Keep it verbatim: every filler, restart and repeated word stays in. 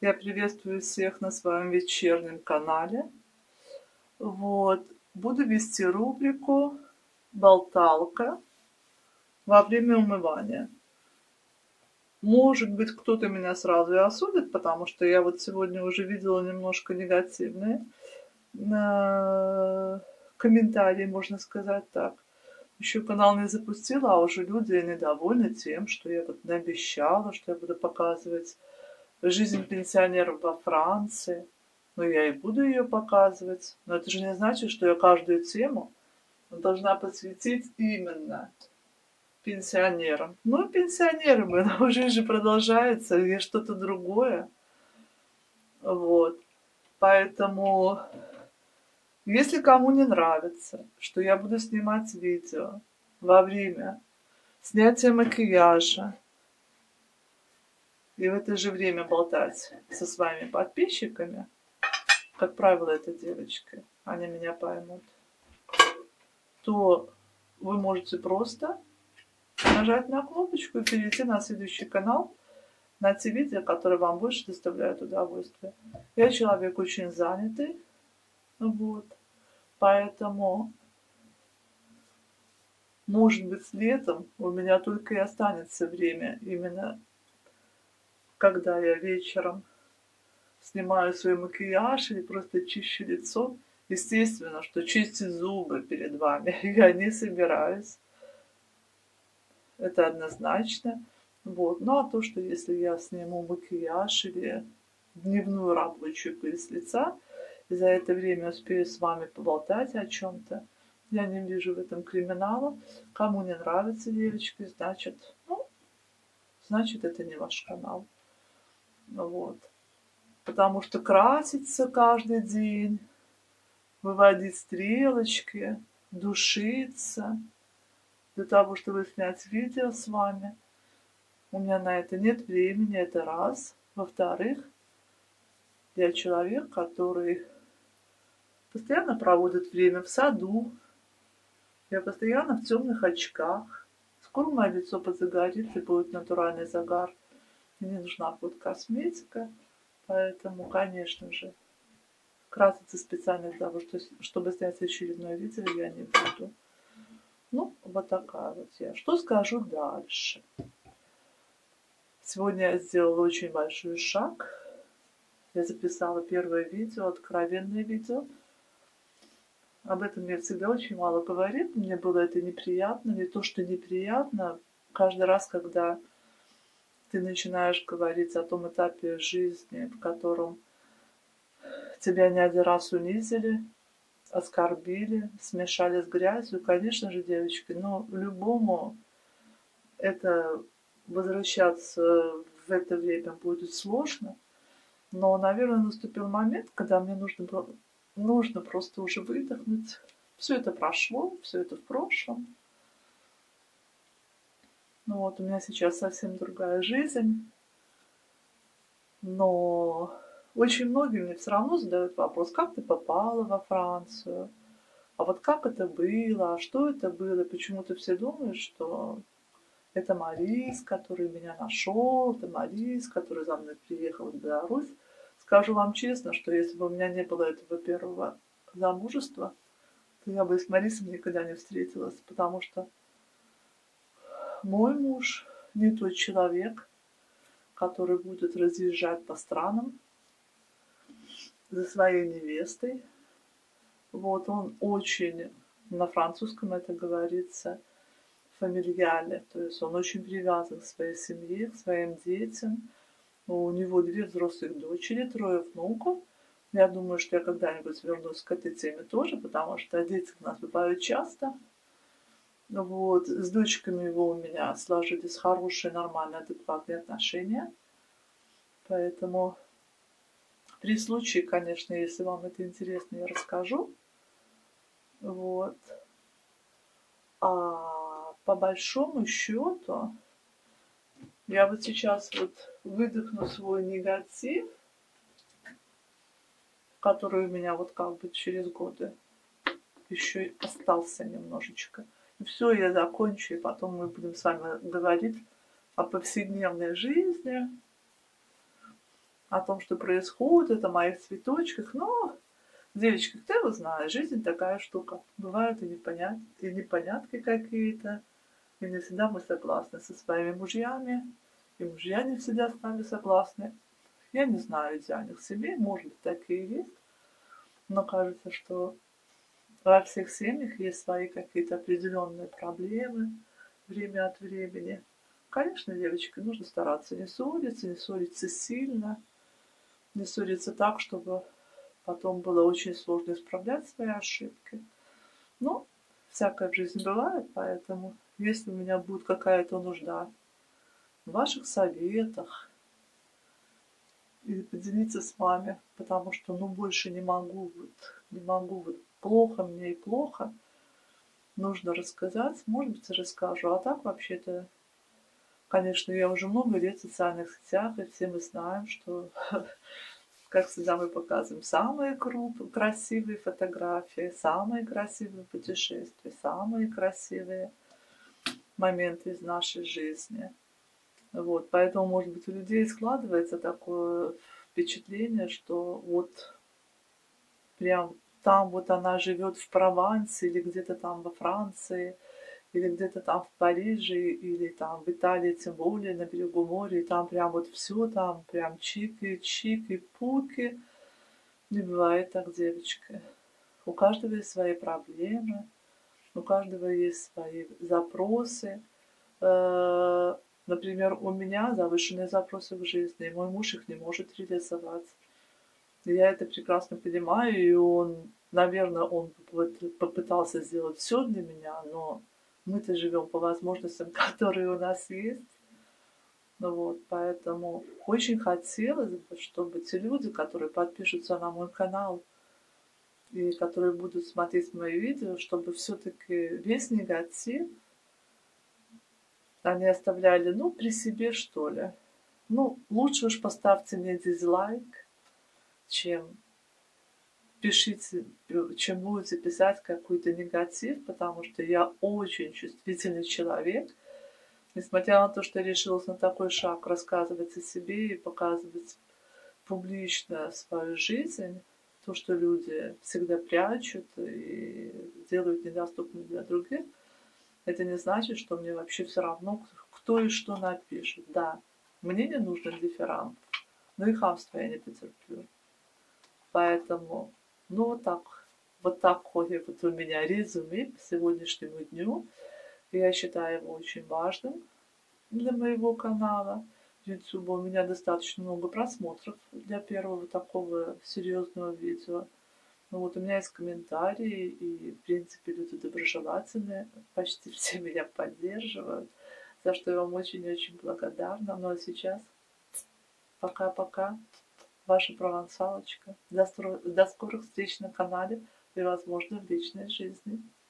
Я приветствую всех на своем вечернем канале. Вот. Буду вести рубрику «Болталка во время умывания». Может быть, кто-то меня сразу и осудит, потому что я вот сегодня уже видела немножко негативные э, комментарии, можно сказать так. Еще канал не запустила, а уже люди недовольны тем, что я вот наобещала, что я буду показывать жизнь пенсионеров во Франции. Но я и буду ее показывать. Но это же не значит, что я каждую тему должна посвятить именно пенсионерам. Ну, пенсионеры мы, но жизнь же продолжается, есть что-то другое. Вот. Поэтому, если кому не нравится, что я буду снимать видео во время снятия макияжа и в это же время болтать со своими подписчиками, как правило, это девочки, они меня поймут, то вы можете просто нажать на кнопочку и перейти на следующий канал, на те видео, которые вам больше доставляют удовольствие. Я человек очень занятый, вот, поэтому, может быть, летом у меня только и останется время именно, когда я вечером снимаю свой макияж или просто чищу лицо. Естественно, что чистить зубы перед вами я не собираюсь. Это однозначно. Вот. Ну а то, что если я сниму макияж или дневную рабочую пыль с лица, и за это время успею с вами поболтать о чем-то, я не вижу в этом криминала. Кому не нравится, девочки, значит, ну, значит, это не ваш канал. Вот. Потому что краситься каждый день, выводить стрелочки, душиться для того, чтобы снять видео с вами. У меня на это нет времени, это раз. Во-вторых, я человек, который постоянно проводит время в саду. Я постоянно в темных очках. Скоро мое лицо подзагорится и будет натуральный загар. Мне нужна будет косметика. Поэтому, конечно же, краситься специально для того, чтобы снять очередное видео, я не буду. Ну, вот такая вот я. Что скажу дальше? Сегодня я сделала очень большой шаг. Я записала первое видео, откровенное видео. Об этом я всегда очень мало говорю. Мне было это неприятно. Не то, что неприятно. Каждый раз, когда ты начинаешь говорить о том этапе жизни, в котором тебя не один раз унизили, оскорбили, смешали с грязью, конечно же, девочки, но любому это возвращаться в это время будет сложно. Но, наверное, наступил момент, когда мне нужно было, нужно просто уже выдохнуть. Все это прошло, все это в прошлом. Ну вот, у меня сейчас совсем другая жизнь. Но очень многие мне все равно задают вопрос, как ты попала во Францию? А вот как это было? А что это было? Почему-то все думают, что это Марис, который меня нашел, это Марис, который за мной приехал в Беларусь. Скажу вам честно, что если бы у меня не было этого первого замужества, то я бы с Марисом никогда не встретилась, потому что мой муж не тот человек, который будет разъезжать по странам за своей невестой. Вот он очень, на французском это говорится, фамильяле, то есть он очень привязан к своей семье, к своим детям. У него две взрослых дочери, трое внуков. Я думаю, что я когда-нибудь вернусь к этой теме тоже, потому что дети у нас бывают часто. Вот. С дочками его у меня сложились хорошие, нормальные, адекватные отношения. Поэтому при случае, конечно, если вам это интересно, я расскажу. Вот. А по большому счету, я вот сейчас вот выдохну свой негатив, который у меня вот как бы через годы еще и остался немножечко. И все, я закончу, и потом мы будем с вами говорить о повседневной жизни, о том, что происходит, о моих цветочках. Но, девочки, кто его знает, жизнь такая штука. Бывают и, непонят... и непонятки какие-то, и не всегда мы согласны со своими мужьями, и мужья не всегда с нами согласны. Я не знаю идеальных семей, может быть, такие есть, но кажется, что во всех семьях есть свои какие-то определенные проблемы время от времени. Конечно, девочки, нужно стараться не ссориться, не ссориться сильно, не ссориться так, чтобы потом было очень сложно исправлять свои ошибки. Но всякое в жизни бывает, поэтому если у меня будет какая-то нужда в ваших советах или поделиться с вами, потому что ну больше не могу, вот, не могу, вот плохо мне и плохо, нужно рассказать, может быть, расскажу. А так вообще-то, конечно, я уже много лет в социальных сетях, и все мы знаем, что, как всегда, мы показываем самые крупные, красивые фотографии, самые красивые путешествия, самые красивые моменты из нашей жизни. Вот, поэтому, может быть, у людей складывается такое впечатление, что вот прям там вот она живет в Провансе или где-то там во Франции, или где-то там в Париже, или там в Италии, тем более на берегу моря, и там прям вот все там прям чики, чики, пуки. Не бывает так, девочки. У каждого есть свои проблемы, у каждого есть свои запросы. Э, Например, у меня завышенные запросы в жизни, и мой муж их не может реализовать. И я это прекрасно понимаю, и он, наверное, он попытался сделать все для меня, но мы-то живем по возможностям, которые у нас есть. Ну вот, поэтому очень хотелось бы, чтобы те люди, которые подпишутся на мой канал и которые будут смотреть мои видео, чтобы все-таки весь негатив они оставляли, ну, при себе, что ли. Ну, лучше уж поставьте мне дизлайк, чем пишите, чем будете писать какой-то негатив, потому что я очень чувствительный человек. Несмотря на то, что я решилась на такой шаг рассказывать о себе и показывать публично свою жизнь, то, что люди всегда прячут и делают недоступным для других, это не значит, что мне вообще все равно, кто и что напишет. Да, мне не нужен дифирамб, но и хамство я не потерплю. Поэтому, ну вот так, вот такое вот у меня резюме по сегодняшнему дню. Я считаю его очень важным для моего канала YouTube. У меня достаточно много просмотров для первого такого серьезного видео. Ну вот у меня есть комментарии, и, в принципе, люди доброжелательные, почти все меня поддерживают, за что я вам очень-очень благодарна. Ну а сейчас пока-пока, ваша провансалочка. До, стро... До скорых встреч на канале и, возможно, в личной жизни.